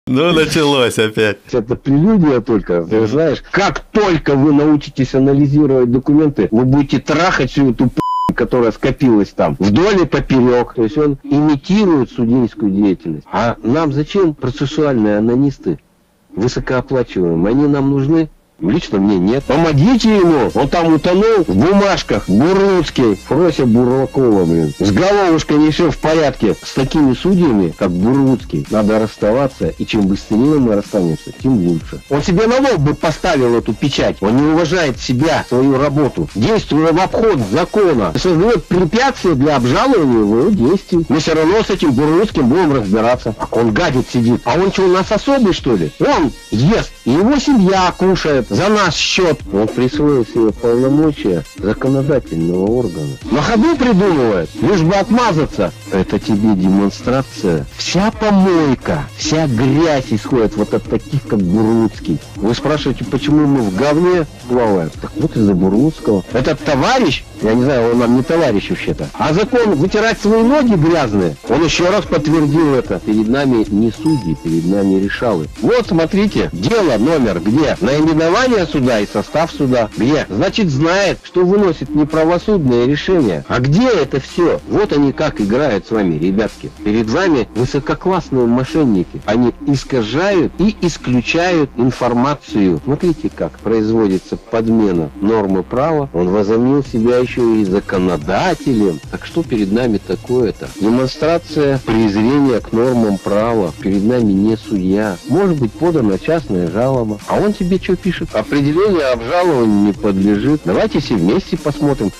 Ну, началось опять. Это прелюдия только. Ты знаешь, как только вы научитесь анализировать документы, вы будете трахать всю эту которая скопилась там вдоль и поперек. То есть он имитирует судейскую деятельность. А нам зачем процессуальные анонисты? Высокооплачиваемые. Они нам нужны? Лично мне нет. Помогите ему. Он там утонул в бумажках. Бурлуцкий. Фрося Бурлакова, блин. С головушкой не все в порядке. С такими судьями, как Бурлуцкий, надо расставаться. И чем быстрее мы расстанемся, тем лучше. Он себе на лоб бы поставил эту печать. Он не уважает себя, свою работу. Действуя в обход закона. Создает препятствия для обжалования его действий. Мы все равно с этим Бурлуцким будем разбираться. Он гадит сидит. А он что, у нас особый, что ли? Он ест. И его семья кушает. За наш счет. Он присвоил себе полномочия законодательного органа. На ходу придумывает, лишь бы отмазаться. Это тебе демонстрация. Вся помойка, вся грязь исходит вот от таких, как Бурлуцкий. Вы спрашиваете, почему мы в говне плаваем? Так вот из-за Бурлуцкого. Этот товарищ, я не знаю, он нам не товарищ вообще-то, а закон вытирать свои ноги грязные, он еще раз подтвердил это. Перед нами не судьи, перед нами решалы. Вот, смотрите, дело номер где? Наименование суда и состав суда. Где? Значит, знает, что выносит неправосудное решение. А где это все? Вот они как играют с вами, ребятки. Перед вами высококлассные мошенники. Они искажают и исключают информацию. Смотрите, как производится подмена нормы права. Он возомнил себя еще и законодателем. Так что перед нами такое-то? Демонстрация презрения к нормам права. Перед нами не судья. Может быть подана частная жалоба. А он тебе что пишет? Определение обжалованию не подлежит. Давайте все вместе посмотрим.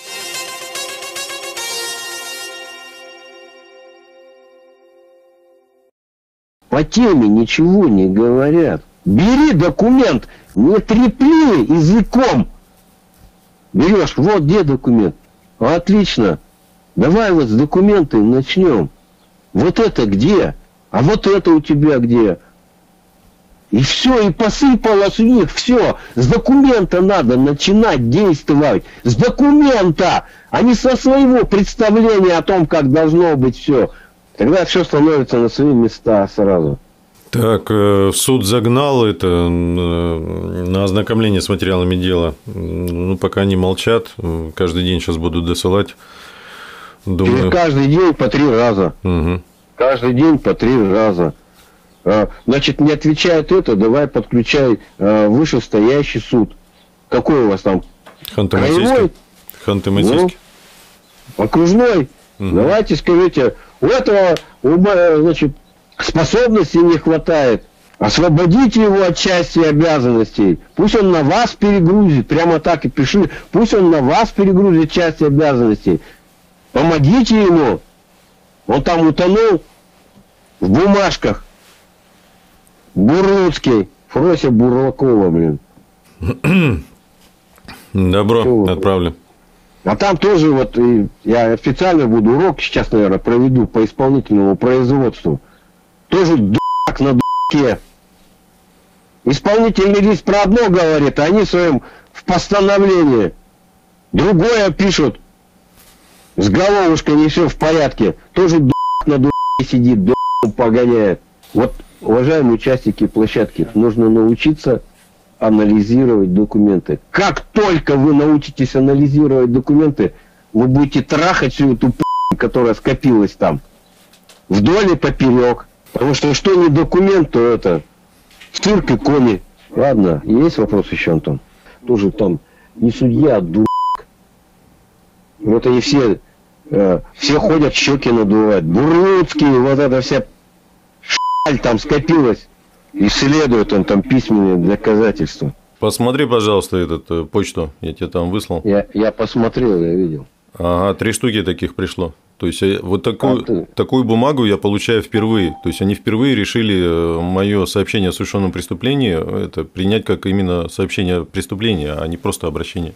По теме ничего не говорят. Бери документ, не трепли языком. Берешь, вот где документ. Отлично. Давай вот с документами начнем. Вот это где? А вот это у тебя где? И все, и посыпалось у них все. С документа надо начинать действовать. С документа, а не со своего представления о том, как должно быть все. Тогда все становится на свои места сразу. Так, суд загнал это на ознакомление с материалами дела. Ну, пока они молчат, каждый день сейчас будут досылать. Думаю... Каждый день по 3 раза. Угу. Каждый день по 3 раза. Значит, не отвечает это, давай подключай вышестоящий суд. Какой у вас там? Ханты-Мансийский. Ханты-Мансийский. Ну, окружной. Угу. Давайте скажите, у этого, значит, способностей не хватает. Освободите его от части обязанностей. Пусть он на вас перегрузит. Прямо так и пиши. Пусть он на вас перегрузит часть обязанностей. Помогите ему. Он там утонул в бумажках. Бурлуцкий. Фрося Бурлакова, блин. Добро, отправлю. А там тоже вот я официально буду урок сейчас, наверное, проведу по исполнительному производству. Тоже дурак на дураке. Исполнительный лист про одно говорит, а они в своем в постановлении другое пишут. С головушкой не все в порядке. Тоже дурак на дураке сидит, дурак погоняет. Вот, уважаемые участники площадки, нужно научиться анализировать документы. Как только вы научитесь анализировать документы, вы будете трахать всю эту которая скопилась там. Вдоль и поперек. Потому что не документ, то это цирк и кони. Ладно, есть вопрос еще, Антон? Тоже там не судья, а дурак. Вот они все ходят, щеки надувают. Бурлуцкие, вот эта вся шаль там скопилась. Исследует он там письменные доказательства. Посмотри, пожалуйста, почту. Я тебе там выслал. Я посмотрел, я видел. Ага, 3 штуки таких пришло. То есть вот такую бумагу я получаю впервые. То есть они впервые решили мое сообщение о совершенном преступлении это принять как именно сообщение о преступлении, а не просто обращение.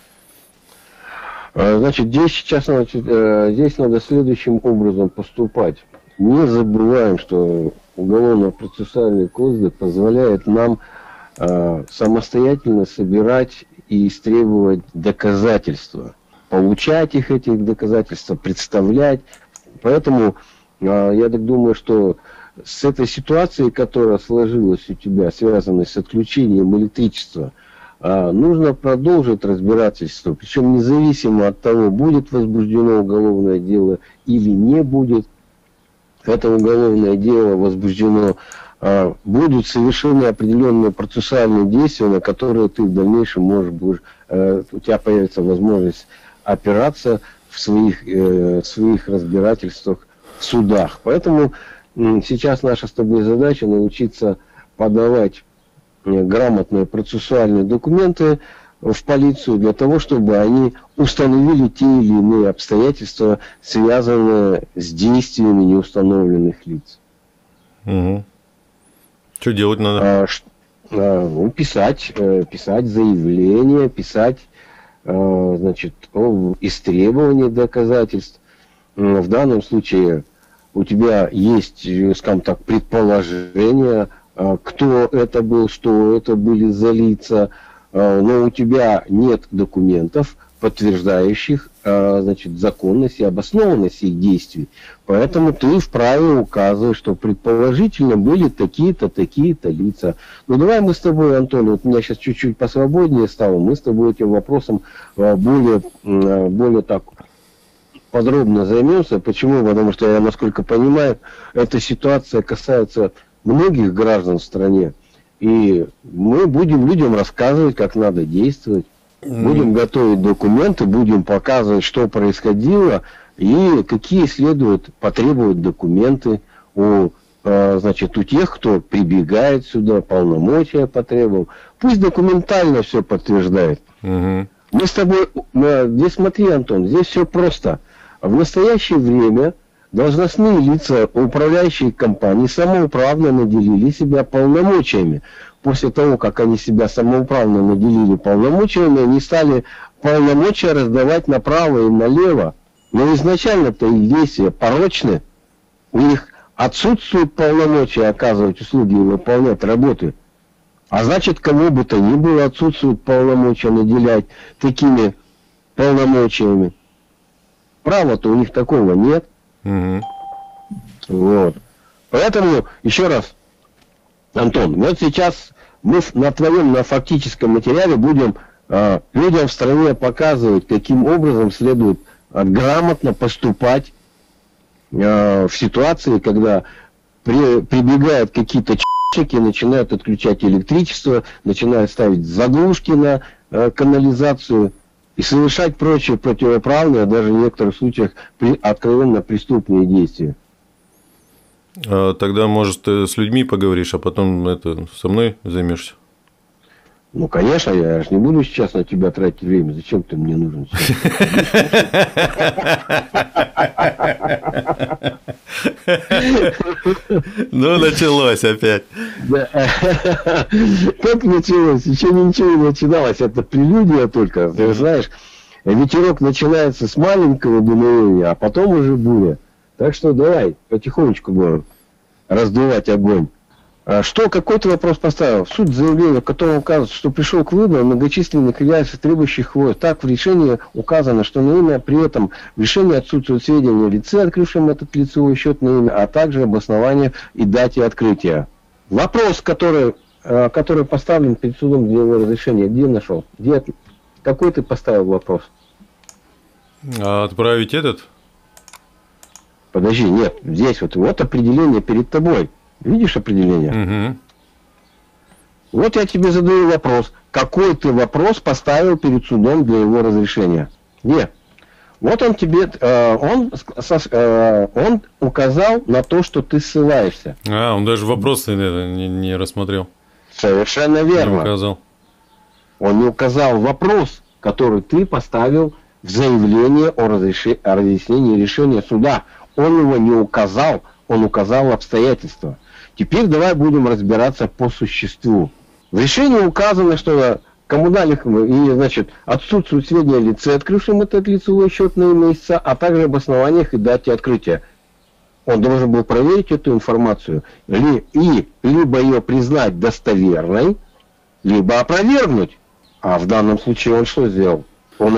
Значит, здесь надо следующим образом поступать. Не забываем, что Уголовно-процессуальный кодекс позволяет нам самостоятельно собирать и истребовать доказательства, получать этих доказательств, представлять. Поэтому я так думаю, что с этой ситуацией, которая сложилась у тебя, связанной с отключением электричества, нужно продолжить разбирательство, причем независимо от того, будет возбуждено уголовное дело или не будет. Это уголовное дело возбуждено, будут совершены определенные процессуальные действия, на которые ты в дальнейшем будешь, у тебя появится возможность опираться в своих разбирательствах в судах. Поэтому сейчас наша с тобой задача научиться подавать грамотные процессуальные документы в полицию для того, чтобы они установили те или иные обстоятельства, связанные с действиями неустановленных лиц. Угу. Что делать надо? Писать заявление, писать, значит, о истребовании доказательств. В данном случае у тебя есть, скажем так, предположение, кто это был, что это были за лица, но у тебя нет документов, подтверждающих, значит, законность и обоснованность их действий. Поэтому ты вправе указывать, что предположительно были такие-то, такие-то лица. Ну давай мы с тобой, Антон, вот у меня сейчас чуть-чуть посвободнее стало, мы с тобой этим вопросом более так подробно займемся. Почему? Потому что я, насколько понимаю, эта ситуация касается многих граждан в стране. И мы будем людям рассказывать, как надо действовать. Будем готовить документы, будем показывать, что происходило и какие следует потребовать документы значит, у тех, кто прибегает сюда, полномочия потребовал. Пусть документально все подтверждает. Мы с тобой, здесь смотри, Антон, здесь все просто. В настоящее время должностные лица управляющей компании самоуправно наделили себя полномочиями. После того, как они себя самоуправно наделили полномочиями, они стали полномочия раздавать направо и налево. Но изначально-то их действия порочны. У них отсутствует полномочия оказывать услуги и выполнять работы. А значит, кому бы то ни было, отсутствует полномочия наделять такими полномочиями. Права-то у них такого нет. Вот. Поэтому, еще раз, Антон, вот сейчас мы на фактическом материале будем людям в стране показывать, каким образом следует грамотно поступать в ситуации, когда прибегают какие-то чики, начинают отключать электричество, начинают ставить заглушки на канализацию и совершать прочие противоправные, даже в некоторых случаях откровенно преступные действия. Тогда, может, ты с людьми поговоришь, а потом со мной займешься? Ну, конечно, я же не буду сейчас на тебя тратить время. Зачем ты мне нужен? Ну, началось опять. Как началось? Еще ничего не начиналось. Это прелюдия только. Ты знаешь, ветерок начинается с маленького дуновения, а потом уже буря. Так что давай потихонечку будем раздувать огонь. Что, какой ты вопрос поставил? Суть заявления, в котором указывается, что пришел к выводу многочисленных реляций, требующих его. Так, в решении указано, что на имя при этом в решении отсутствуют сведения о лице, открывшем этот лицевой счет на имя, а также обоснование и дате открытия. Вопрос, который поставлен перед судом для его разрешения, где нашел? Какой ты поставил вопрос? А отправить этот? Подожди, нет, здесь вот определение перед тобой. Видишь определение? Вот я тебе задаю вопрос. Какой ты вопрос поставил перед судом для его разрешения? Где? Вот он тебе, он указал на то, что ты ссылаешься. Он даже вопросы не рассмотрел. Совершенно верно. Не указал. Он не указал вопрос, который ты поставил в заявлении о разъяснении решения суда. Он его не указал, он указал обстоятельства. Теперь давай будем разбираться по существу. В решении указано, что коммунальных и, значит, отсутствуют сведения о лице, открывшем этот лицевой счет на имя истца, а также об основаниях и дате открытия. Он должен был проверить эту информацию либо ее признать достоверной, либо опровергнуть. А в данном случае он что сделал? Он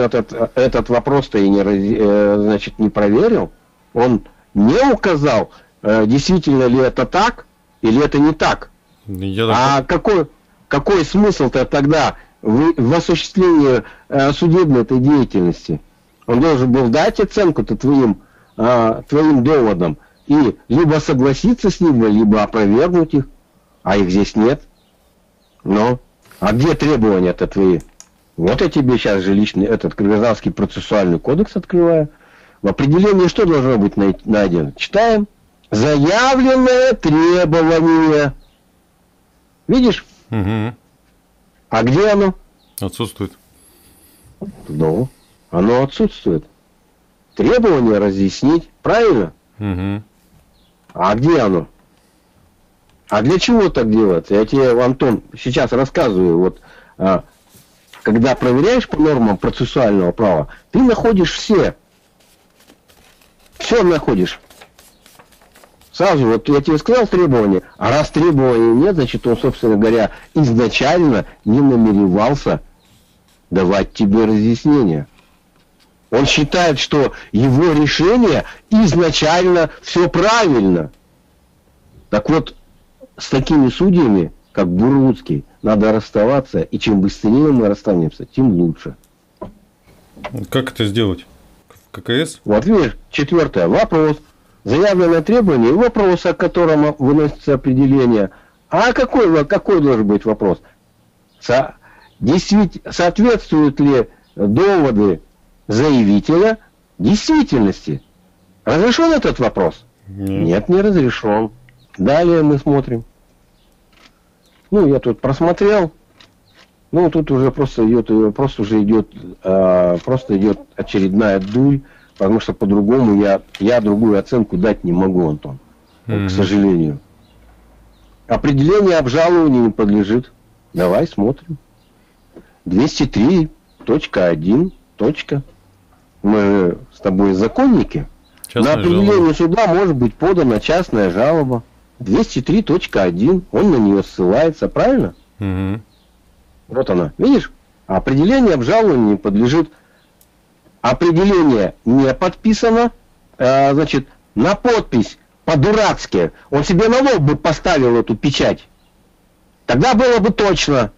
этот вопрос-то и не проверил. Он не указал действительно ли это так, или это не так. А какой смысл-то тогда в осуществлении судебной этой деятельности? Он должен был дать оценку-то твоим доводам и либо согласиться с ними, либо опровергнуть их, а их здесь нет. Ну, а где требования-то твои? Вот я тебе сейчас же личный Гражданский процессуальный кодекс открываю. В определении что должно быть найдено? Читаем. Заявленное требование. Видишь? Угу. А где оно? Отсутствует. Ну, оно отсутствует. Требование разъяснить, правильно? Угу. А где оно? А для чего так делать? Я тебе, Антон, сейчас рассказываю. Вот, когда проверяешь по нормам процессуального права, ты находишь все находишь. Сразу, вот я тебе сказал требования, а раз требований нет, значит, он, собственно говоря, изначально не намеревался давать тебе разъяснения. Он считает, что его решение изначально все правильно. Так вот, с такими судьями, как Бурлуцкий, надо расставаться, и чем быстрее мы расстанемся, тем лучше. Как это сделать? В ККС? Вот видишь, 4. Вопрос. Заявленное требование и вопрос, о котором выносится определение. А какой должен быть вопрос? Соответствуют ли доводы заявителя действительности? Разрешен этот вопрос? Нет, не разрешен. Далее мы смотрим. Ну, я тут просмотрел. Ну, тут уже просто идет очередная дурь. Потому что по-другому я другую оценку дать не могу, Антон. К сожалению. Определение обжалованию не подлежит. Давай смотрим. 203.1. Мы с тобой законники. Частная на определение жалоба. суда может быть подана частная жалоба. 203.1. Он на нее ссылается, правильно? Угу. Вот она. Видишь? Определение обжалованию не подлежит. Определение не подписано, значит, на подпись по-дурацки. Он себе на лоб бы поставил эту печать. Тогда было бы точно.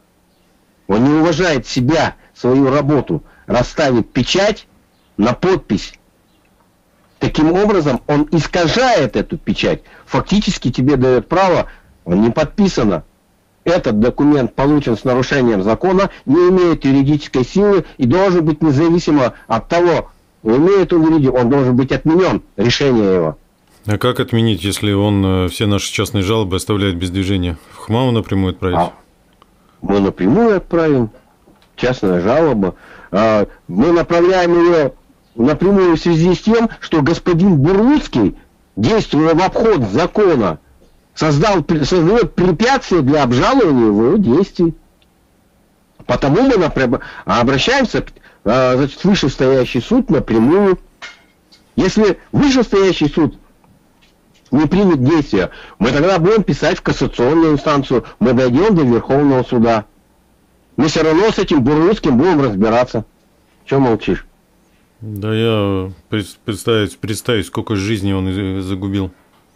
Он не уважает себя, свою работу. Расставит печать на подпись. Таким образом, он искажает эту печать. Фактически тебе дает право, он не подписано. Этот документ получен с нарушением закона, не имеет юридической силы и должен быть независимо от того, имеет он юридическую, он должен быть отменен, решение его. А как отменить, если он все наши частные жалобы оставляет без движения? В ХМАО напрямую отправить? Мы напрямую отправим. Частная жалоба. Мы направляем ее напрямую в связи с тем, что господин Бурлуцкий, действуя в обход закона, создает препятствие для обжалования его действий. Потому мы обращаемся в вышестоящий суд напрямую. Если вышестоящий суд не примет действия, мы тогда будем писать в кассационную инстанцию, мы дойдем до Верховного суда. Мы все равно с этим Бурлуцким будем разбираться. Чего молчишь? Да я представить, сколько жизней он загубил.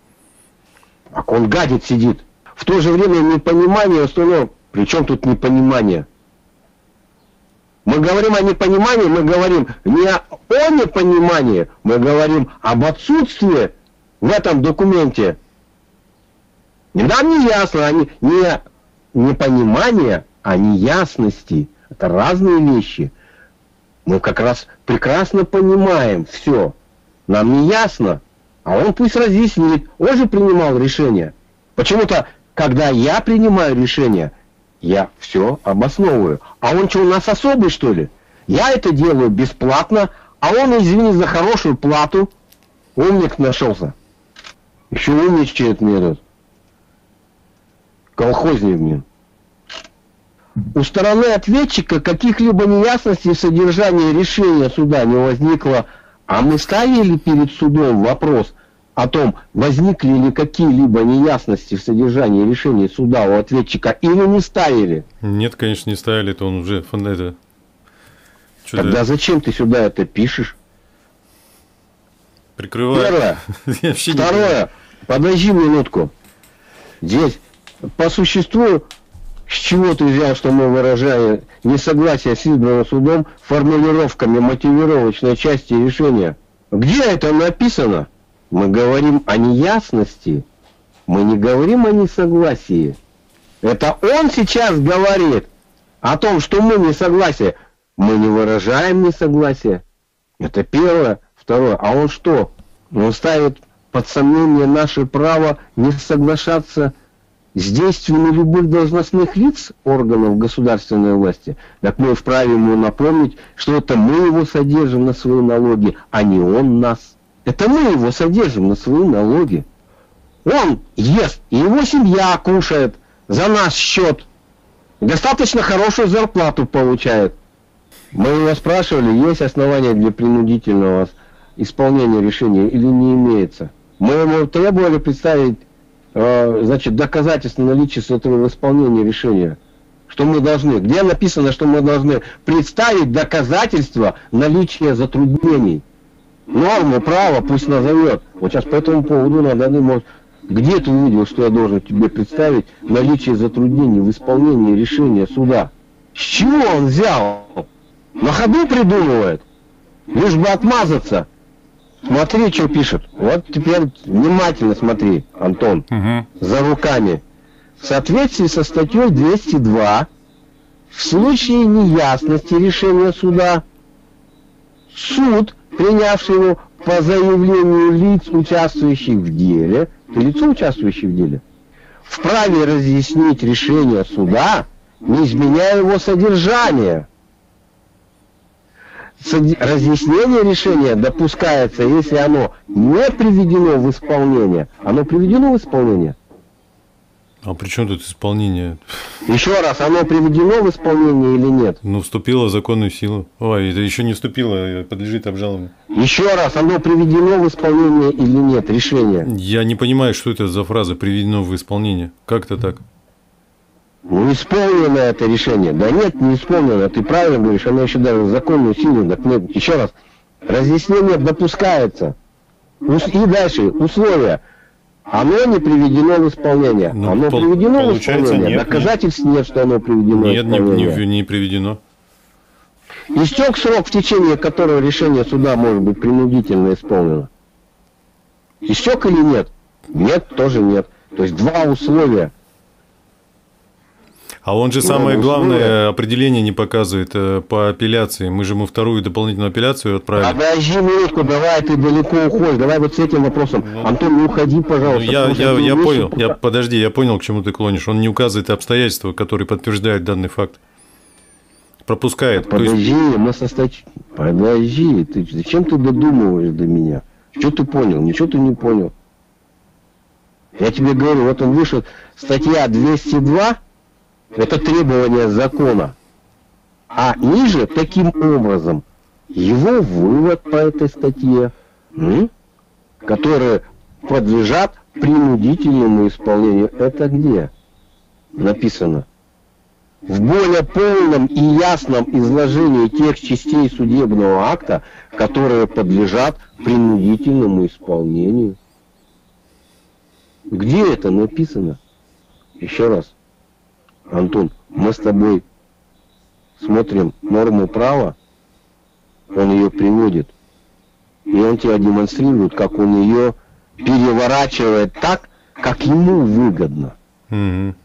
А он гадит сидит. В то же время непонимание остальное. Причем тут непонимание? Мы говорим о непонимании, мы говорим не о непонимании, мы говорим об отсутствии в этом документе. Нам не ясно, не непонимание, а неясности. Это разные вещи. Мы как раз прекрасно понимаем все. Нам не ясно. А он пусть разъяснит. Он же принимал решение. Почему-то, когда я принимаю решение, я все обосновываю. А он что, у нас особый, что ли? Я это делаю бесплатно, а он, извини, за хорошую плату. Умник нашелся. Еще умничает мне тут. Колхозник мне. У стороны ответчика каких-либо неясностей в содержании решения суда не возникло. А мы ставили перед судом вопрос о том, возникли ли какие-либо неясности в содержании решения суда у ответчика, или не ставили? Нет, конечно, не ставили, то он уже Тогда зачем ты сюда это пишешь? Прикрываю. Первое. Второе. Подожди минутку. Здесь по существу, с чего ты взял, что мы выражаем несогласие с избранным судом формулировками мотивировочной части решения? Где это написано? Мы говорим о неясности. Мы не говорим о несогласии. Это он сейчас говорит о том, что мы не согласие. Мы не выражаем несогласие. Это первое. Второе. А он что? Он ставит под сомнение наше право не соглашаться с действиями любых должностных лиц органов государственной власти. Так мы вправе ему напомнить, что это мы его содержим на свои налоги, а не он нас. Это мы его содержим на свои налоги. Он ест, и его семья кушает за наш счет. Достаточно хорошую зарплату получает. Мы его спрашивали, есть основания для принудительного исполнения решения или не имеется. Мы ему требовали представить, значит, доказательства наличия этого исполнения решения. Что мы должны, где написано, что мы должны представить доказательства наличия затруднений. Норму права пусть назовет. Вот сейчас по этому поводу надо, может, где ты увидел, что я должен тебе представить наличие затруднений в исполнении решения суда? С чего он взял? На ходу придумывает. Лишь бы отмазаться. Смотри, что пишет. Вот теперь внимательно смотри, Антон, за руками. В соответствии со статьей 202, в случае неясности решения суда, суд, принявший его по заявлению лиц, участвующих в деле, лицо, участвующее в деле, вправе разъяснить решение суда, не изменяя его содержание. Разъяснение решения допускается, если оно не приведено в исполнение. Оно приведено в исполнение? А при чем тут исполнение? Еще раз, оно приведено в исполнение или нет? Ну, вступило в законную силу. Ой, это еще не вступило, подлежит обжалованию. Еще раз, оно приведено в исполнение или нет, решение? Я не понимаю, что это за фраза «приведено в исполнение». Как это так? Ну, исполнено это решение. Да нет, не исполнено. Ты правильно говоришь, оно еще даже в законную силу. Так нет, еще раз. Разъяснение допускается. И дальше, условия. Оно не приведено в исполнение. Ну, оно приведено в исполнение. Нет, доказательств нет, что оно приведено в исполнение. Нет, не приведено. Истек срок, в течение которого решение суда может быть принудительно исполнено. Истек или нет? Нет, тоже нет. То есть два условия. А он же самое главное определение не показывает по апелляции. Мы же ему вторую дополнительную апелляцию отправили. Подожди минутку, давай, ты далеко уходишь. Давай вот с этим вопросом. Антон, не уходи, пожалуйста. Я понял. Подожди, я понял, к чему ты клонишь. Он не указывает обстоятельства, которые подтверждают данный факт. Пропускает. Подожди, подожди, зачем ты додумываешь до меня? Что ты понял? Ничего ты не понял. Я тебе говорю, вот он вышел, статья 202. Это требование закона. А ниже, таким образом, его вывод по этой статье, которые подлежат принудительному исполнению. Это где написано? В более полном и ясном изложении тех частей судебного акта, которые подлежат принудительному исполнению. Где это написано? Еще раз. Антон, мы с тобой смотрим норму права, он ее приводит, и он тебя демонстрирует, как он ее переворачивает так, как ему выгодно. Не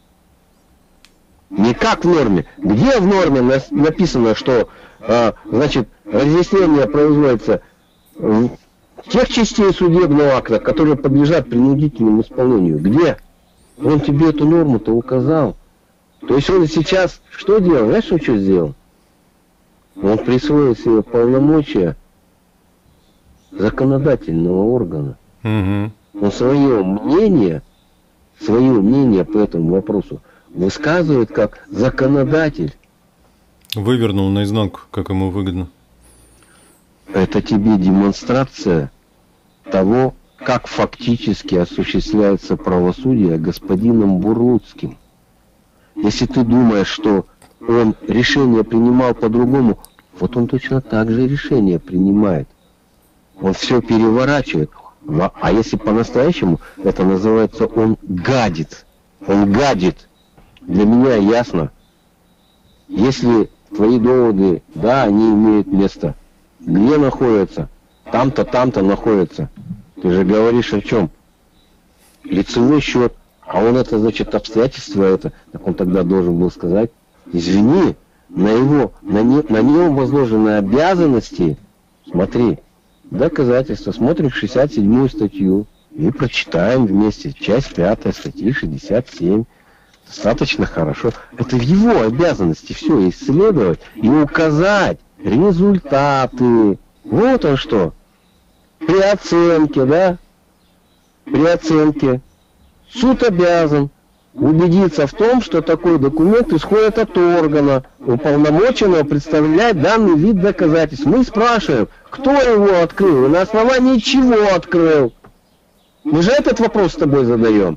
как в норме. Где в норме написано, что значит, разъяснение производится в тех частей судебного акта, которые подлежат принудительному исполнению? Где? Он тебе эту норму-то указал. То есть он сейчас что делал? Знаешь, он что сделал? Он присвоил себе полномочия законодательного органа. Он свое мнение по этому вопросу высказывает как законодатель. Вывернул наизнанку, как ему выгодно. Это тебе демонстрация того, как фактически осуществляется правосудие господином Бурлуцким. Если ты думаешь, что он решение принимал по-другому, вот он точно так же решение принимает. Он все переворачивает. А если по-настоящему, это называется он гадит. Он гадит. Для меня ясно. Если твои доводы, да, они имеют место. Где находятся? Там-то, там-то находятся. Ты же говоришь о чем? Лицевой счет. А он это, значит, обстоятельства это. Так он тогда должен был сказать, извини, на нем возложены обязанности. Смотри, доказательства. Смотрим 67-ю статью и прочитаем вместе. Часть 5 статьи 67. Достаточно хорошо. Это в его обязанности все исследовать и указать результаты. Вот он что. При оценке, да? При оценке суд обязан убедиться в том, что такой документ исходит от органа, уполномоченного представлять данный вид доказательств. Мы спрашиваем, кто его открыл и на основании чего открыл. Мы же этот вопрос с тобой задаем.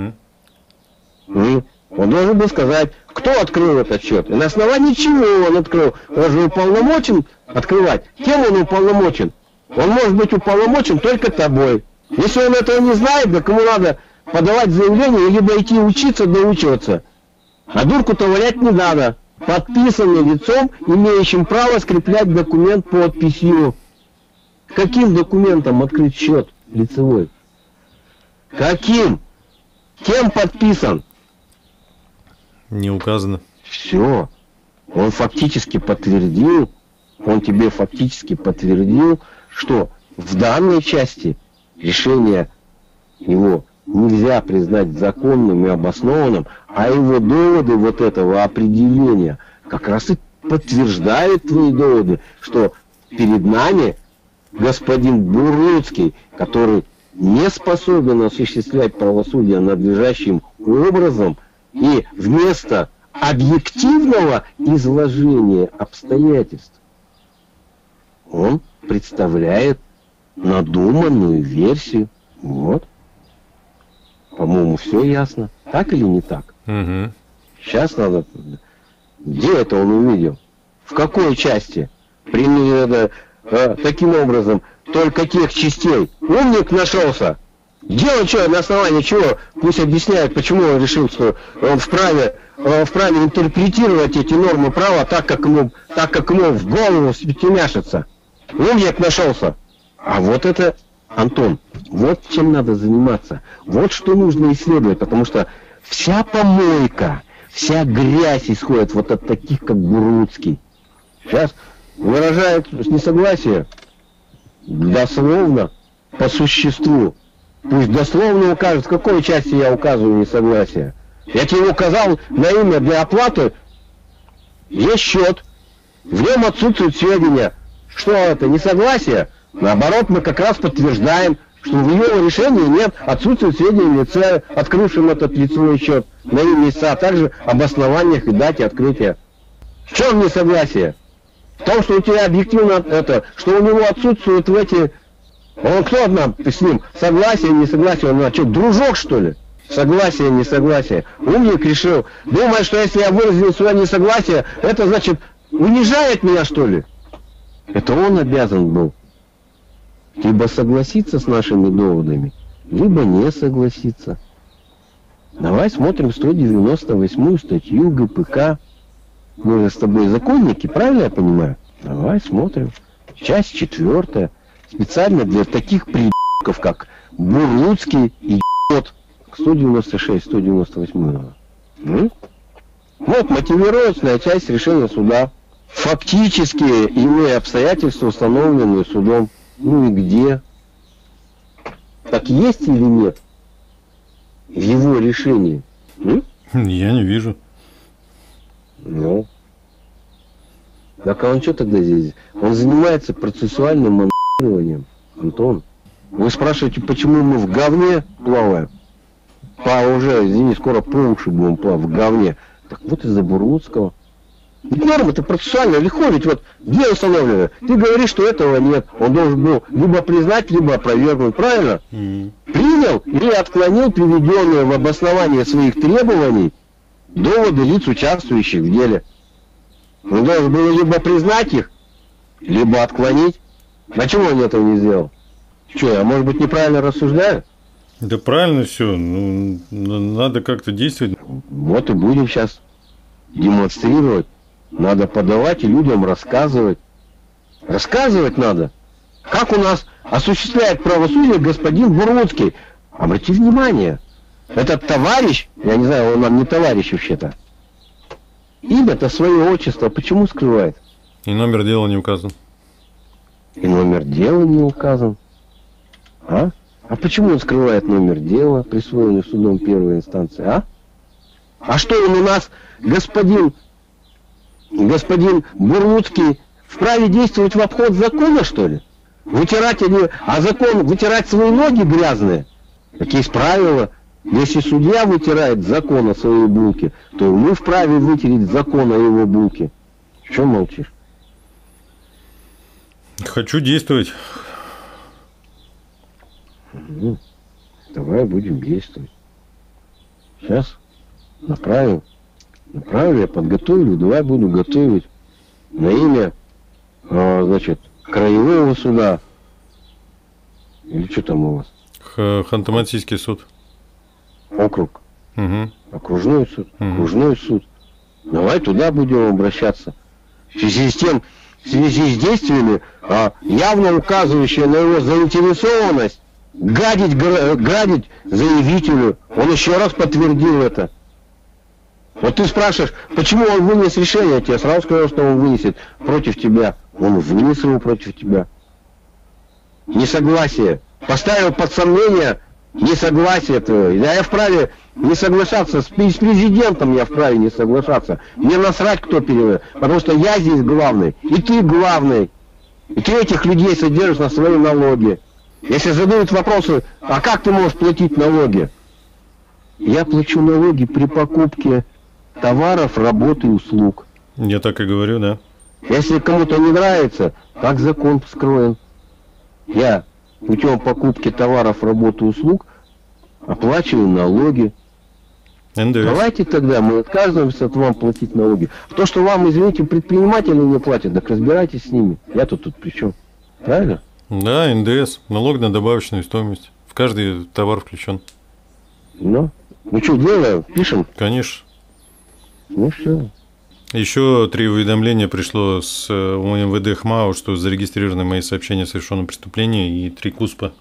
Он должен был сказать, кто открыл этот счет и на основании чего он открыл. Он же уполномочен открывать. Кем он уполномочен? Он может быть уполномочен только тобой. Если он этого не знает, да кому надо подавать заявление, либо идти учиться, доучиваться. А дурку-то валять не надо. Подписанный лицом, имеющим право скреплять документ подписью. Каким документом открыть счет лицевой? Каким? Кем подписан? Не указано. Все. Он фактически подтвердил, он тебе фактически подтвердил, что в данной части решение его нельзя признать законным и обоснованным, а его доводы вот этого определения как раз и подтверждают твои доводы, что перед нами господин Буруцкий, который не способен осуществлять правосудие надлежащим образом, и вместо объективного изложения обстоятельств он представляет надуманную версию. Вот. По-моему, все ясно. Так или не так? Угу. Сейчас надо... Где это он увидел? В какой части? Таким образом, только тех частей. Умник нашелся. Где он что, на основании чего? Пусть объясняет, почему он решил, что он вправе интерпретировать эти нормы права так, как ему в голову втемяшится. Умник нашелся. А вот это, Антон, вот чем надо заниматься. Вот что нужно исследовать, потому что вся помойка, вся грязь исходит вот от таких, как Буруцкий. Сейчас выражает несогласие дословно, по существу. Пусть дословно укажет, в какой части я указываю несогласие. Я тебе указал на имя для оплаты, есть счет, в нем отсутствуют сведения. Что это, несогласие? Наоборот, мы как раз подтверждаем, что в его решении нет, отсутствует сведения лица, открывшим этот лицевой счет на имя истца, а также об основаниях и дате открытия. В чем несогласие? В том, что у тебя объективно это, что у него отсутствуют в эти... Он кто одна с ним? Согласие, несогласие, он что, дружок что ли? Согласие, несогласие. Умник решил, думает, что если я выразил свое несогласие, это значит унижает меня что ли? Это он обязан был либо согласиться с нашими доводами, либо не согласиться. Давай смотрим 198-ю статью ГПК. Мы же с тобой законники, правильно я понимаю? Давай смотрим. Часть 4. Специально для таких придурков, как Буруцкий и 196, 198. Вот мотивировочная часть решения суда. Фактически иные обстоятельства, установленные судом. Ну и где? Так есть или нет в его решении? Я не вижу. Ну. Так а он что тогда здесь? Он занимается процессуальным монтированием, Антон. Вы спрашиваете, почему мы в говне плаваем? Уже, извини, скоро по уши будем плавать в говне. Так вот из-за Буруцкого. Ведь норма-то процессуально легко, ведь вот где установлено? Ты говоришь, что этого нет. Он должен был либо признать, либо опровергнуть, правильно? Принял или отклонил приведенные в обоснование своих требований доводы лиц, участвующих в деле. Он должен был либо признать их, либо отклонить. Почему он этого не сделал? Что, я, может быть, неправильно рассуждаю? Да правильно все. Ну, надо как-то действовать. Вот и будем сейчас демонстрировать. Надо подавать и людям рассказывать. Рассказывать надо. Как у нас осуществляет правосудие господин Бурлуцкий. Обрати внимание. Этот товарищ, я не знаю, он нам не товарищ вообще-то. Имя-то свое отчество почему скрывает? И номер дела не указан. И номер дела не указан. А? А почему он скрывает номер дела, присвоенный судом первой инстанции, а? А что он у нас, господин Бурлуцкий, вправе действовать в обход закона, что ли? Вытирать закон, вытирать свои ноги грязные? Так есть правила. Если судья вытирает закон о своей булке, то мы вправе вытереть закон о его булке. Что молчишь? Хочу действовать. Ну, давай будем действовать. Сейчас направим, я подготовлю, давай буду готовить на имя, значит, краевого суда. Или что там у вас? Ханты-Мансийский суд. Округ. Угу. Окружной суд. Окружной суд. Давай туда будем обращаться. В связи с действиями, явно указывающие на его заинтересованность, гадить заявителю. Он еще раз подтвердил это. Вот ты спрашиваешь, почему он вынес решение, я тебе сразу сказал, что он вынесет против тебя. Он вынес его против тебя. Несогласие. Поставил под сомнение несогласие твое. Я вправе не соглашаться. С президентом я вправе не соглашаться. Мне насрать, кто перевел. Потому что я здесь главный. И ты главный. И ты этих людей содержишь на свои налоги. Если задают вопросы, а как ты можешь платить налоги? Я плачу налоги при покупке товаров, работ и услуг. Я так и говорю, да. Если кому-то не нравится, так закон скроен. Я путем покупки товаров, работ и услуг оплачиваю налоги. НДС. Давайте тогда мы отказываемся от вам платить налоги. То, что вам, извините, предприниматели не платят, так разбирайтесь с ними. Я-то тут при чем? Правильно? Да, НДС, налог на добавочную стоимость. В каждый товар включен. Ну что, делаем? Пишем? Конечно. Ну все. Еще 3 уведомления пришло с МВД ХМАО, что зарегистрированы мои сообщения о совершенном преступлении, и 3 КУСПа.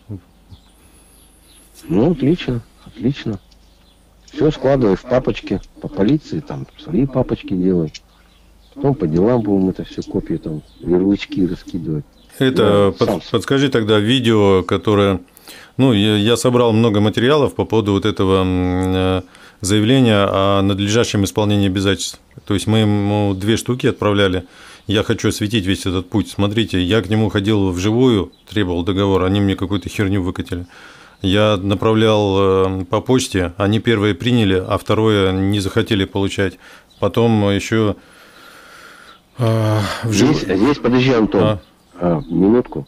Ну, отлично, отлично. Все складывай в папочки по полиции, там свои папочки делай. Потом по делам будем это все копии, там, ярлычки раскидывать. Это подскажи тогда видео, которое... Ну, я собрал много материалов по поводу вот этого заявления о надлежащем исполнении обязательств. То есть мы ему 2 штуки отправляли. Я хочу осветить весь этот путь. Смотрите, я к нему ходил вживую, требовал договор, они мне какую-то херню выкатили. Я направлял по почте, они первое приняли, а второе не захотели получать. Потом еще здесь подожди, Антон. Минутку.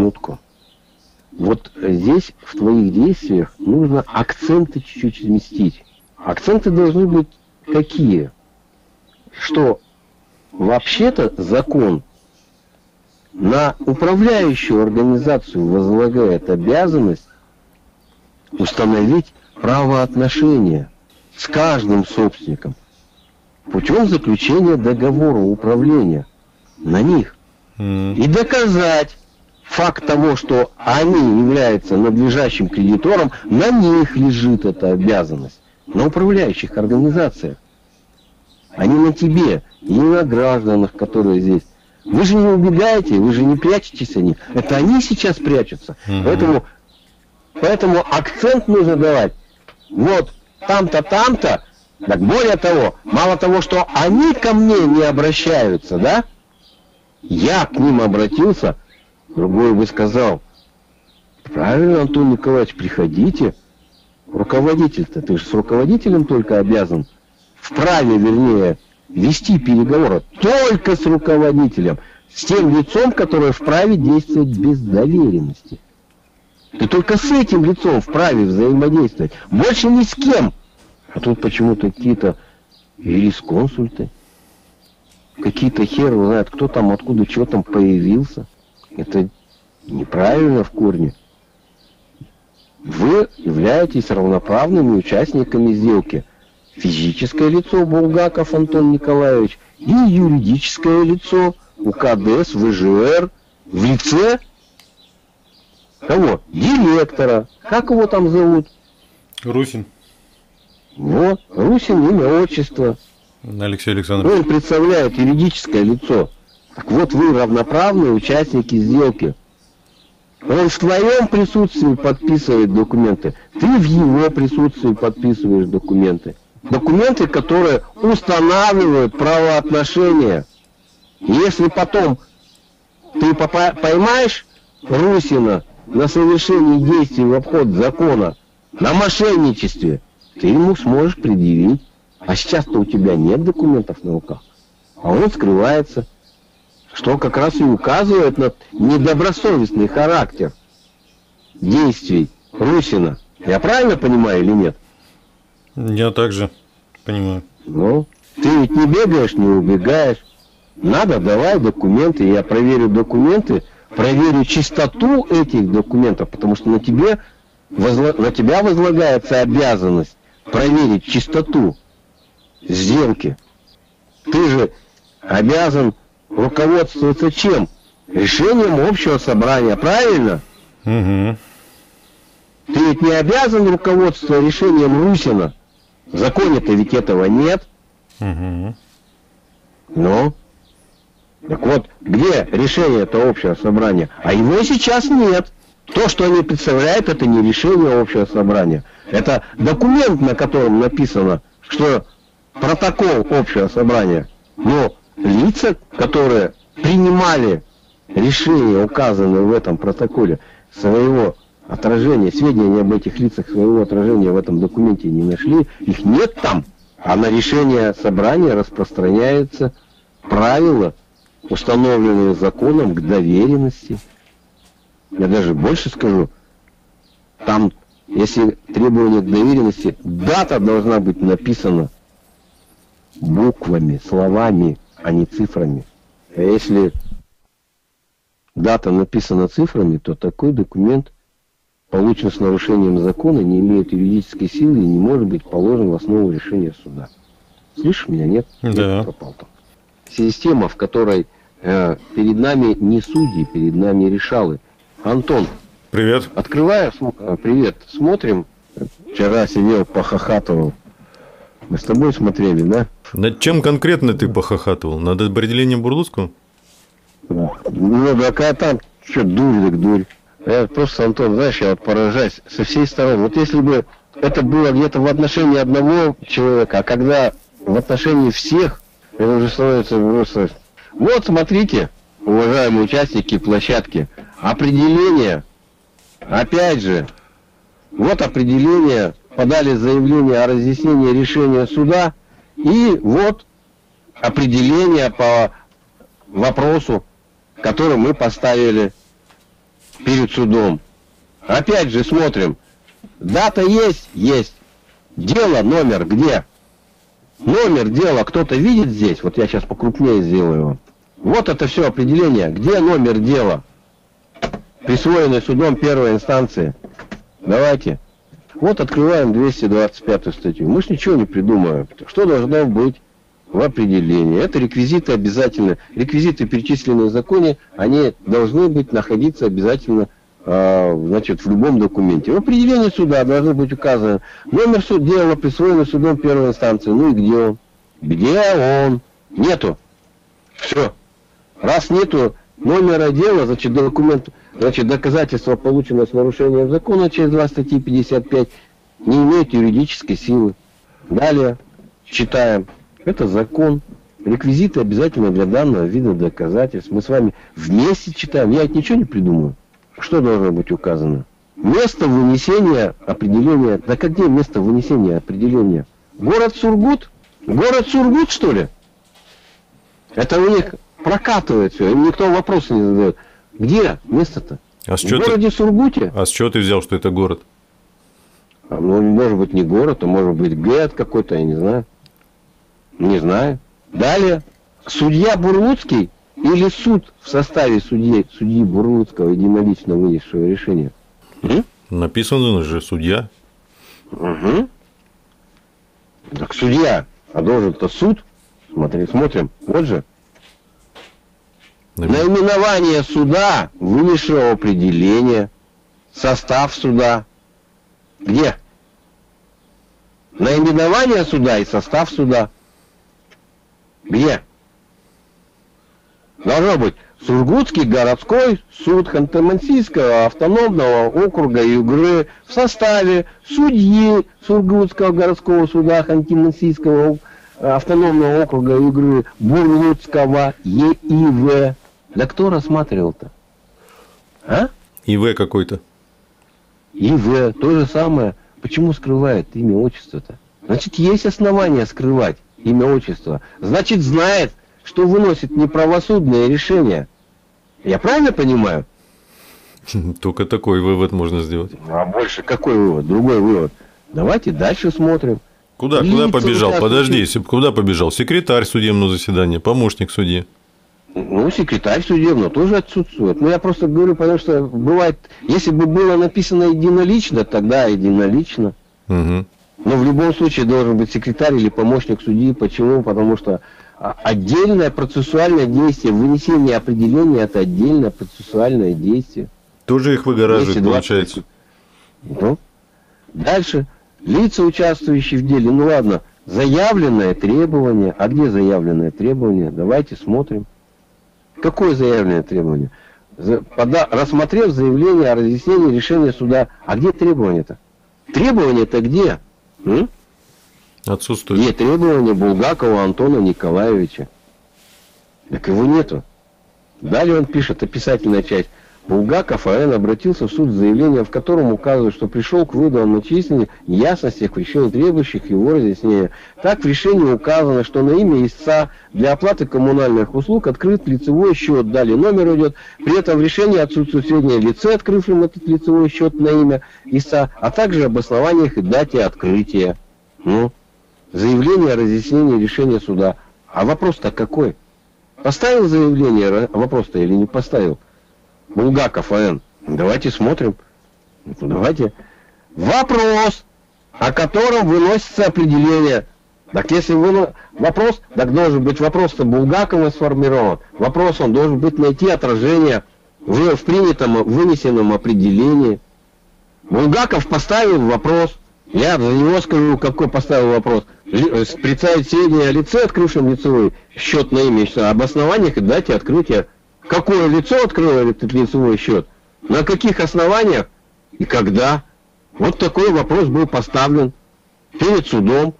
Вот здесь в твоих действиях нужно акценты чуть-чуть сместить. Акценты должны быть какие? Что вообще-то закон на управляющую организацию возлагает обязанность установить правоотношения с каждым собственником путем заключения договора управления на них. И доказать факт того, что они являются надлежащим кредитором, на них лежит эта обязанность. На управляющих организациях. А не на тебе, не на гражданах, которые здесь. Вы же не убегаете, вы же не прячетесь от них. Это они сейчас прячутся. Поэтому акцент нужно давать. Вот там-то, там-то. Так более того, мало того, что они ко мне не обращаются, да? Я к ним обратился, другой бы сказал: правильно, Антон Николаевич, приходите. Руководитель-то, ты же с руководителем только обязан, вправе, вернее, вести переговоры только с руководителем, с тем лицом, которое вправе действовать без доверенности. Ты только с этим лицом вправе взаимодействовать, больше ни с кем. А тут почему-то какие-то юрисконсульты, какие-то хер знает, кто там, откуда, что там появился. Это Неправильно в корне. Вы являетесь равноправными участниками сделки. Физическое лицо Булгаков Антон Николаевич и юридическое лицо УКДС ВЖР в лице кого? Директора. Как его там зовут? Русин. Вот, Русин, имя, отчество. Алексей Александрович. Он представляет юридическое лицо. Так вот, вы равноправные участники сделки. Он в твоем присутствии подписывает документы. Ты в его присутствии подписываешь документы. Документы, которые устанавливают правоотношения. Если потом ты поймаешь Русина на совершении действий в обход закона, на мошенничестве, ты ему сможешь предъявить. А сейчас-то у тебя нет документов на руках. А он скрывается. Что как раз и указывает на недобросовестный характер действий Русина. Я правильно понимаю или нет? Я также понимаю. Ну, ты ведь не бегаешь, не убегаешь. Надо, давай документы. Я проверю документы, проверю чистоту этих документов, потому что на тебя возлагается обязанность проверить чистоту сделки. Ты же обязан руководствоваться чем? Решением общего собрания, правильно? Угу. Ты ведь не обязан руководствоваться решением Русина. В законе-то ведь этого нет. Угу. Ну? Так вот, где решение этого общего собрания? А его сейчас нет. То, что они представляют, это не решение общего собрания. Это документ, на котором написано, что протокол общего собрания. Но лица, которые принимали решения, указанные в этом протоколе, своего отражения, сведения об этих лицах своего отражения в этом документе не нашли, их нет там. А на решение собрания распространяются правила, установленные законом к доверенности. Я даже больше скажу, там, если требование к доверенности, дата должна быть написана буквами, словами, а не цифрами. А если дата написана цифрами, то такой документ, получен с нарушением закона, не имеет юридической силы и не может быть положен в основу решения суда. Слышишь меня, нет? Да. Пропал там. Система, в которой перед нами не судьи, перед нами решалы. Антон. Привет. Открываю, привет, смотрим. Вчера сидел, похохатывал. Мы с тобой смотрели, да? Над чем конкретно ты похохатывал? Над определением Бурлуцкого? Да. Ну, такая там, что, дурь так дурь. Я просто, Антон, знаешь, я вот поражаюсь со всей стороны. Вот если бы это было где-то в отношении одного человека, а когда в отношении всех, это уже становится просто... Вот, смотрите, уважаемые участники площадки, определение, опять же, вот определение, подали заявление о разъяснении решения суда, и вот определение по вопросу, который мы поставили перед судом. Опять же смотрим. Дата есть? Есть. Дело, номер где? Номер дела кто-то видит здесь? Вот я сейчас покрупнее сделаю его. Вот это все определение. Где номер дела? Присвоенный судом первой инстанции. Давайте. Вот открываем 225 статью. Мы ж ничего не придумываем. Что должно быть в определении? Это реквизиты обязательно. Реквизиты, перечисленные в законе, они должны быть, находиться обязательно значит, в любом документе. В определении суда должно быть указано номер дела, присвоенный судом первой инстанции. Ну и где он? Где он? Нету. Все. Раз нету номера дела, значит, документ, значит, доказательство, полученное с нарушением закона через 2 статьи 55, не имеет юридической силы. Далее читаем. Это закон. Реквизиты обязательно для данного вида доказательств. Мы с вами вместе читаем. Я это ничего не придумаю. Что должно быть указано? Место вынесения определения. Да как где место вынесения определения? Город Сургут? Город Сургут, что ли? Это у них прокатывает все. Им никто вопросы не задает. Где место-то? А в городе Сургуте? А с чего ты взял, что это город? Ну, может быть, не город, а может быть, город какой-то, я не знаю. Не знаю. Далее. Судья Бурлуцкий или суд в составе судьи Бурлуцкого единолично вынесшего решение? Написано же судья. Угу. Так судья, а должен-то суд. Смотрим. Вот же. Наименование суда, вынесшего определение, состав суда. Где? Наименование суда и состав суда. Где? Должно быть Сургутский городской суд Ханты-Мансийского автономного округа Югры в составе судьи Сургутского городского суда Ханты-Мансийского автономного округа Югры Бурлуцкого ЕИВ. Да кто рассматривал-то? А? ИВ какой-то. ИВ, то же самое. Почему скрывает имя, отчество-то? Значит, есть основания скрывать имя, отчество. Значит, знает, что выносит неправосудное решение. Я правильно понимаю? Только такой вывод можно сделать. А больше какой вывод? Другой вывод. Давайте дальше смотрим. Куда побежал? Подожди, куда побежал? Секретарь судебного заседания, помощник судьи. Ну, секретарь судебного тоже отсутствует. Ну, я просто говорю, потому что бывает, если бы было написано единолично, тогда единолично. Угу. Но в любом случае должен быть секретарь или помощник судьи. Почему? Потому что отдельное процессуальное действие, вынесение определения – это отдельное процессуальное действие. Тоже их выгораживает, получается. Ну, дальше. Лица, участвующие в деле. Ну, ладно. Заявленное требование. А где заявленное требование? Давайте смотрим. Какое заявленное требование? Рассмотрев заявление о разъяснении решения суда. А где требование-то? Требование-то где? Отсутствует. Где требование Булгакова Антона Николаевича? Так его нету. Далее он пишет, описательная часть. Булгаков А.Н. обратился в суд с заявлением, в котором указывает, что пришел к выводу о многочисленных неясностях в решении, требующих его разъяснения. Так в решении указано, что на имя истца для оплаты коммунальных услуг открыт лицевой счет. Далее номер идет. При этом в решении отсутствует сведения о лице, открывшем этот лицевой счет на имя истца, а также об основаниях и дате открытия. Заявление о разъяснении решения суда. А вопрос-то какой? Поставил заявление, вопрос-то или не поставил? Булгаков А.Н. Давайте смотрим. Давайте. Вопрос, о котором выносится определение. Так если вопрос, так должен быть вопрос-то Булгаковым сформирован. Вопрос он должен быть найти отражение в принятом, вынесенном определении. Булгаков поставил вопрос. Я за него скажу, какой поставил вопрос. Представить сведения о лице, открывшем лицевой счет на имя, об основаниях и дате открытия. Какое лицо открыло этот лицевой счет? На каких основаниях и когда? Вот такой вопрос был поставлен перед судом.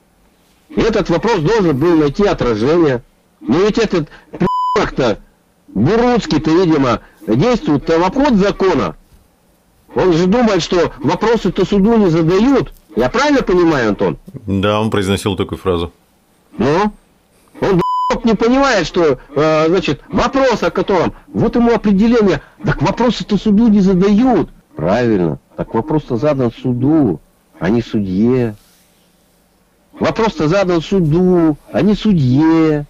И этот вопрос должен был найти отражение. Но ведь этот п***х-то, Бурлуцкий-то, видимо, действует-то в обход закона. Он же думает, что вопросы-то суду не задают. Я правильно понимаю, Антон? Да, он произносил такую фразу. Ну? Он не понимает, что, значит, вопрос, о котором, вот ему определение, так вопросы-то суду не задают. Правильно, так вопрос-то задан суду, а не судье. Вопрос-то задан суду, а не судье.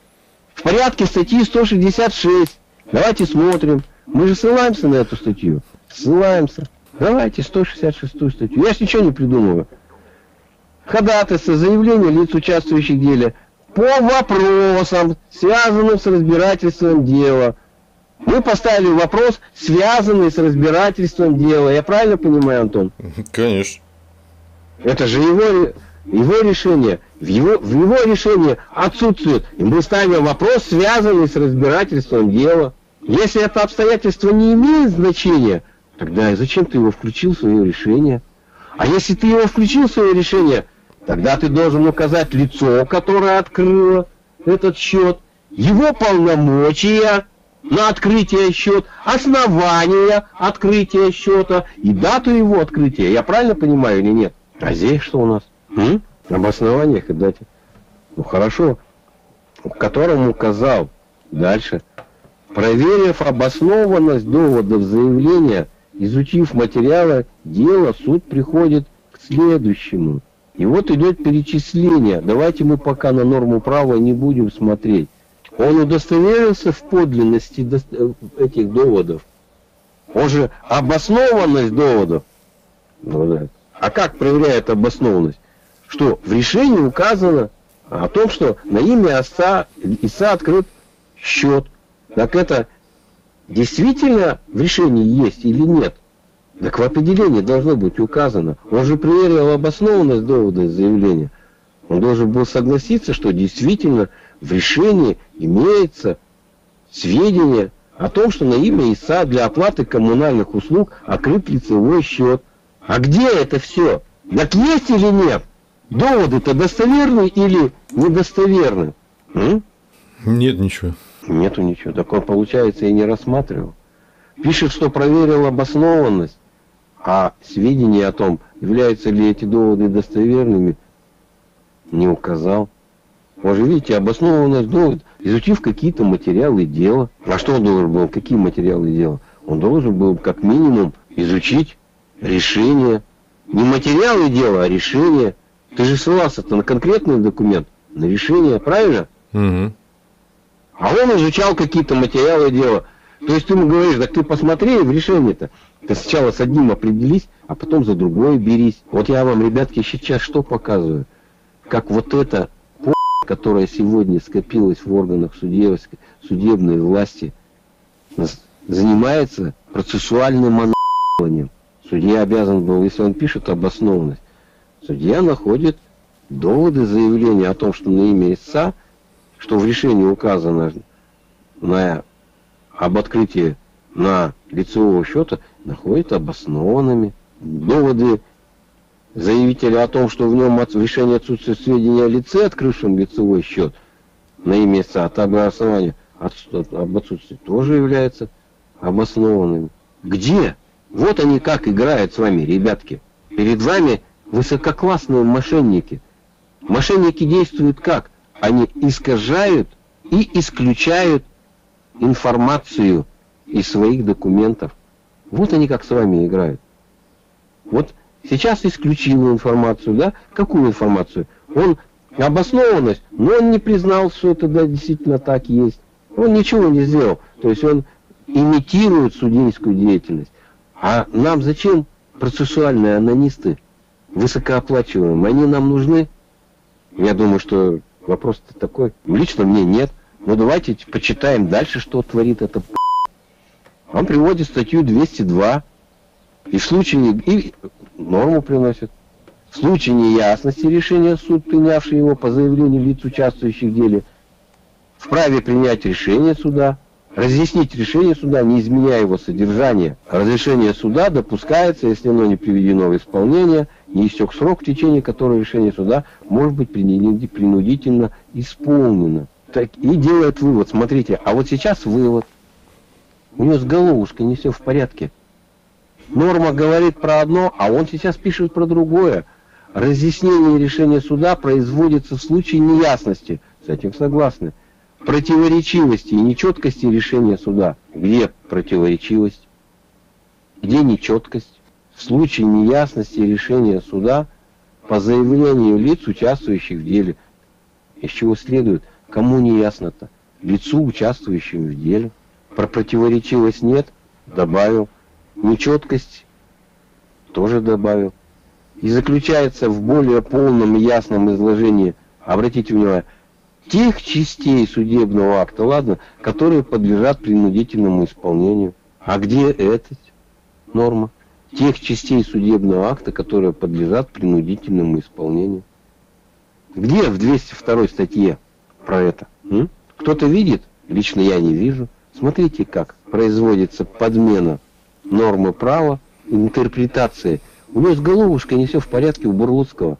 В порядке статьи 166. Давайте смотрим. Мы же ссылаемся на эту статью. Ссылаемся. Давайте 166 статью. Я ж ничего не придумываю. Ходатайство, заявление лиц, участвующих в деле, по вопросам, связанным с разбирательством дела. Мы поставили вопрос, связанный с разбирательством дела. Я правильно понимаю, Антон? Конечно. Это же его решение. В его решении отсутствует. И мы ставим вопрос, связанный с разбирательством дела. Если это обстоятельство не имеет значения, тогда зачем ты его включил в свое решение? А если ты его включил в свое решение, тогда ты должен указать лицо, которое открыло этот счет, его полномочия на открытие счета, основания открытия счета и дату его открытия. Я правильно понимаю или нет? А здесь что у нас? Об основаниях и дате. Ну хорошо. В котором указал. Дальше. Проверив обоснованность доводов заявления, изучив материалы дела, суд приходит к следующему. И вот идет перечисление. Давайте мы пока на норму права не будем смотреть. Он удостоверился в подлинности этих доводов. Он же обоснованность доводов. А как проверяет обоснованность? Что в решении указано о том, что на имя Иса открыт счет. Так это действительно в решении есть или нет? Так в определении должно быть указано. Он же проверил обоснованность довода и заявления. Он должен был согласиться, что действительно в решении имеется сведения о том, что на имя Иса для оплаты коммунальных услуг открыт лицевой счет. А где это все? Так есть или нет? Доводы-то достоверны или недостоверны? Нет ничего. Нету ничего. Так он, получается, и не рассматривал. Пишет, что проверил обоснованность, а сведения о том, являются ли эти доводы достоверными, не указал. Вы же видите, обоснованность довод, изучив какие-то материалы дела. А что он должен был? Какие материалы дела? Он должен был как минимум изучить решение. Не материалы дела, а решение. Ты же ссылался-то на конкретный документ, на решение, правильно? Угу. А он изучал какие-то материалы дела. То есть ты ему говоришь, так ты посмотри в решение-то. Ты сначала с одним определись, а потом за другое берись. Вот я вам, ребятки, сейчас что показываю? Как вот это которая сегодня скопилась в органах судебной власти, занимается процессуальным монологом. Судья обязан был, если он пишет обоснованность, судья находит доводы заявления о том, что на имя истца, что в решении указано об открытии на лицевого счета, находит обоснованными. Доводы заявителя о том, что в нем решение отсутствия сведений о лице, открывшем лицевой счет на имя истца, а также основания об отсутствии, тоже являются обоснованными. Где? Вот они как играют с вами, ребятки. Перед вами высококлассные мошенники. Мошенники действуют как? Они искажают и исключают информацию из своих документов. Вот они как с вами играют. Вот сейчас исключил информацию, да? Какую информацию? Он обоснованность, но он не признал, что это да, действительно так есть. Он ничего не сделал. То есть он имитирует судейскую деятельность. А нам зачем процессуальные анонисты, высокооплачиваемые? Они нам нужны? Я думаю, что вопрос-то такой. Лично мне нет. Но давайте почитаем дальше, что творит это. Он приводит статью 202. И в случае... И норму приносит. В случае неясности решения суд, принявший его по заявлению лиц, участвующих в деле, вправе принять решение суда, разъяснить решение суда, не изменяя его содержание. Разрешение суда допускается, если оно не приведено в исполнение, не истек срок, в течение которого решение суда может быть принудительно исполнено. Так, и делает вывод. Смотрите, а вот сейчас вывод. У него с головушкой не все в порядке. Норма говорит про одно, а он сейчас пишет про другое. Разъяснение решения суда производится в случае неясности. С этим согласны. Противоречивости и нечеткости решения суда. Где противоречивость? Где нечеткость? В случае неясности решения суда по заявлению лиц, участвующих в деле. Из чего следует? Кому не ясно-то? Лицу, участвующему в деле. Про противоречивость нет? Добавил. Нечеткость тоже добавил. И заключается в более полном и ясном изложении, обратите внимание, тех частей судебного акта, ладно, которые подлежат принудительному исполнению. А где эта норма? Тех частей судебного акта, которые подлежат принудительному исполнению. Где в 202 статье про это? Кто-то видит? Лично я не вижу. Смотрите, как производится подмена нормы права, интерпретации. У него с головушкой не все в порядке у Бурлуцкого.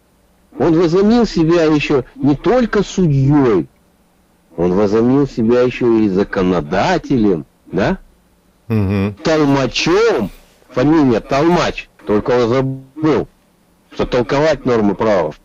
Он возомнил себя еще не только судьей, он возомнил себя еще и законодателем, да? Угу. Толмачом, фамилия Толмач, только он забыл, что толковать нормы права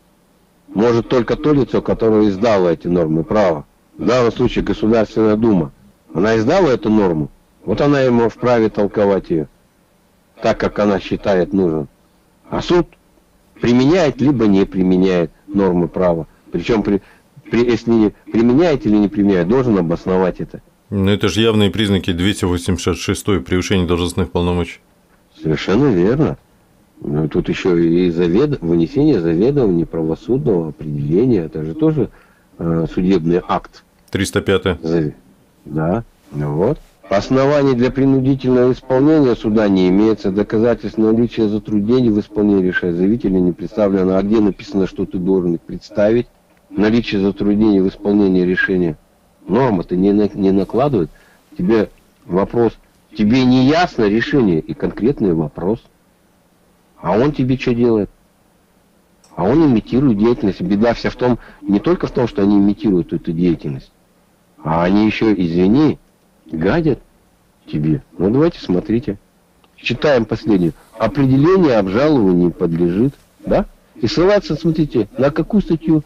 может только то лицо, которое издало эти нормы права. В данном случае Государственная Дума. Она издала эту норму, вот она ему вправе толковать ее так, как она считает нужным. А суд применяет, либо не применяет нормы права. Причем если не применяет или не применяет, должен обосновать это. Ну, это же явные признаки 286 превышение должностных полномочий. Совершенно верно. Но тут еще и вынесение заведования правосудного определения. Это же тоже судебный акт. 305. Да. Ну вот. Оснований для принудительного исполнения суда не имеется. Доказательств наличия затруднений в исполнении решения заявителя не представлено. А где написано, что ты должен их представить? Наличие затруднений в исполнении решения. Норма-то не накладывает. Тебе вопрос, тебе не ясно решение и конкретный вопрос. А он тебе что делает? А он имитирует деятельность. Беда вся в том, не только в том, что они имитируют эту деятельность, а они еще, извини, гадят тебе. Ну, давайте смотрите. Читаем последнее. Определение обжалованию не подлежит. Да? И ссылаться, смотрите, на какую статью?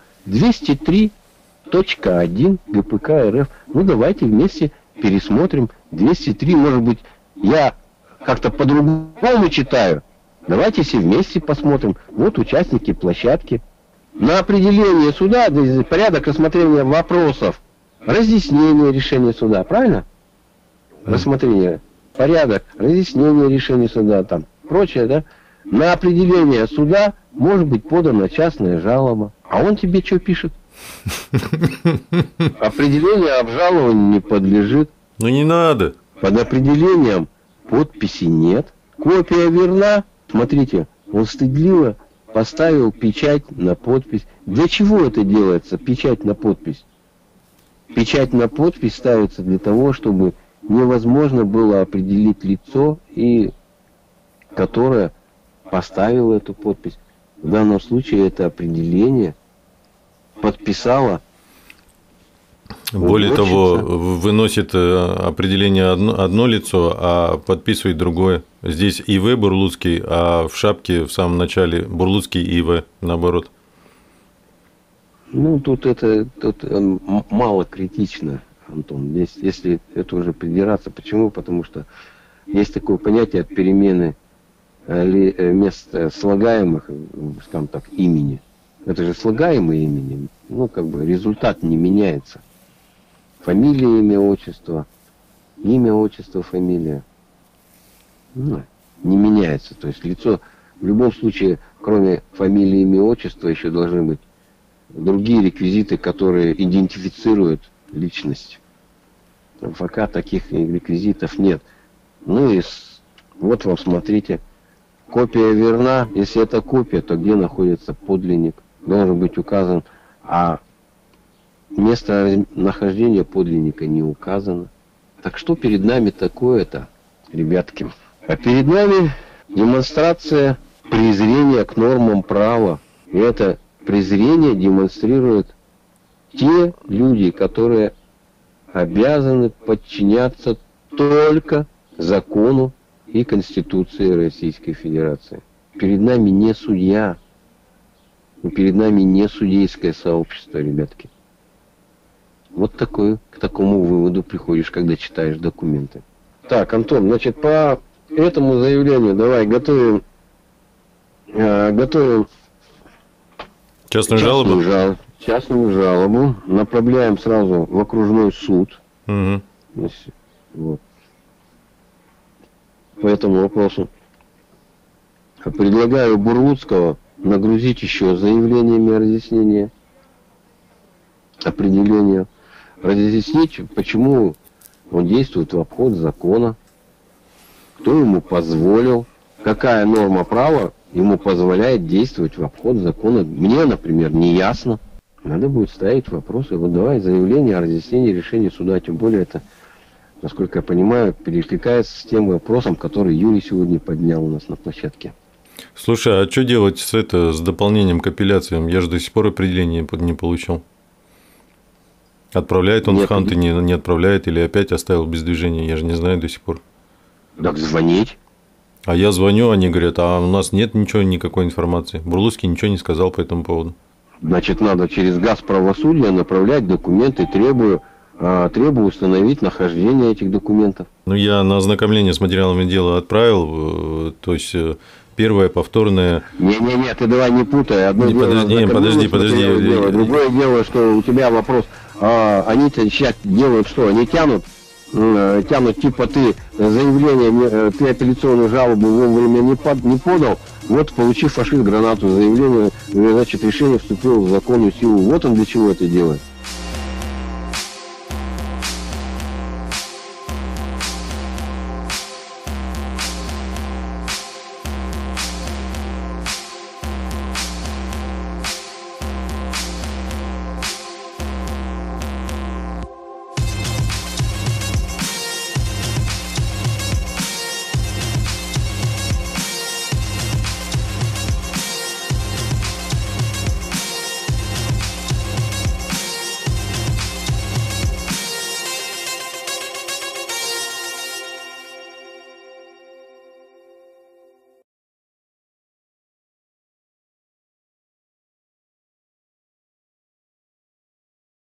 203.1 ГПК РФ. Ну, давайте вместе пересмотрим 203. Может быть, я как-то по-другому читаю. Давайте все вместе посмотрим. Вот участники площадки. На определение суда, порядок рассмотрения вопросов, разъяснение решения суда. Правильно? Рассмотрение. Порядок, разъяснение решения суда, там, прочее, да? На определение суда может быть подана частная жалоба. А он тебе что пишет? Определение обжалованию не подлежит. Ну не надо. Под определением подписи нет. Копия верна. Смотрите, он стыдливо поставил печать на подпись. Для чего это делается, печать на подпись? Печать на подпись ставится для того, чтобы невозможно было определить лицо, которое поставило эту подпись. В данном случае это определение подписала. Более того, выносит определение одно лицо, а подписывает другое. Здесь ИВ Бурлуцкий, а в шапке в самом начале Бурлуцкий ИВ, наоборот. Ну, тут мало критично, Антон. Если это уже придираться. Почему? Потому что есть такое понятие перемены мест слагаемых, скажем так, имени. Это же слагаемое имени. Ну, как бы результат не меняется. Фамилия, имя, отчество. Имя, отчество, фамилия. Ну, не меняется. То есть лицо в любом случае, кроме фамилии, имя, отчества, еще должны быть другие реквизиты, которые идентифицируют личность. Пока таких реквизитов нет. Ну и вот вам, смотрите. Копия верна. Если это копия, то где находится подлинник? Должен быть указан. А место нахождения подлинника не указано. Так что перед нами такое-то, ребятки? А перед нами демонстрация презрения к нормам права. И это презрение демонстрируют те люди, которые обязаны подчиняться только закону и Конституции Российской Федерации. Перед нами не судья, перед нами не судейское сообщество, ребятки. Вот к такому выводу приходишь, когда читаешь документы. Так, Антон, значит, по этому заявлению давай готовим частную жалобу. Частную жалобу. Направляем сразу в окружной суд. Угу. Вот. По этому вопросу. Предлагаю Бурлуцкого нагрузить еще заявлениями разъяснения, определения. Разъяснить, почему он действует в обход закона, кто ему позволил, какая норма права ему позволяет действовать в обход закона. Мне, например, не ясно. Надо будет ставить вопросы. Вот давай заявление о разъяснении решения суда. Тем более это, насколько я понимаю, перекликается с тем вопросом, который Юрий сегодня поднял у нас на площадке. Слушай, а что делать с дополнением к апелляциям? Я же до сих пор определение не получил. Отправляет он в Хант и не отправляет, или опять оставил без движения? Я же не знаю до сих пор. Так звонить. А я звоню, они говорят, а у нас нет никакой информации. Бурлуцкий ничего не сказал по этому поводу. Значит, надо через Газправосудие направлять документы, требую установить нахождение этих документов. Ну, я на ознакомление с материалами дела отправил, то есть первое повторное... Не-не-не, ты давай не путай. Одно дело, подожди. Другое дело, что у тебя вопрос, они сейчас делают что? Они тянут типа ты заявление, ты апелляционную жалобу вовремя не подал, вот получив фашист гранату, заявление, значит, решение вступило в законную силу. Вот он для чего это делает.